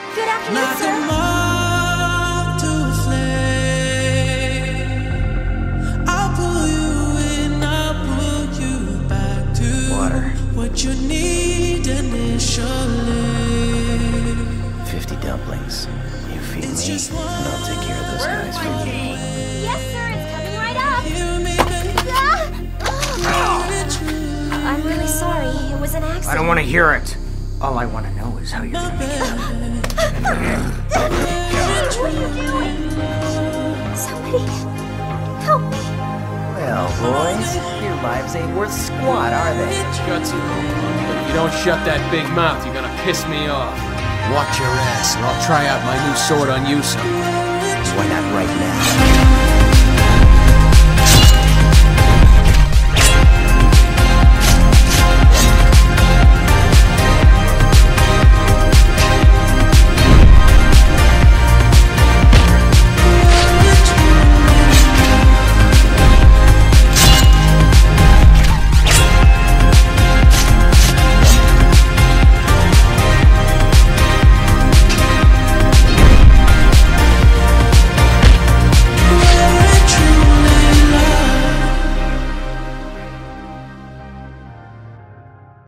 Good afternoon, Knock 'em sir. all to a flame. I'll pull you in, I'll pull you back to Water. what you need initially. 50 dumplings. You feed It's me, just and I'll take care of those guys for you. Yes, sir, it's coming right up. Hear me, baby. I'm really sorry. It was an accident. I don't want to hear it. All I want to know is how you're gonna make it up. What are you doing? Somebody help me. Well, boys, your lives ain't worth squat, are they? Gutsy, but if you don't shut that big mouth, you're gonna piss me off. Watch your ass, or I'll try out my new sword on you, son. Why not right now?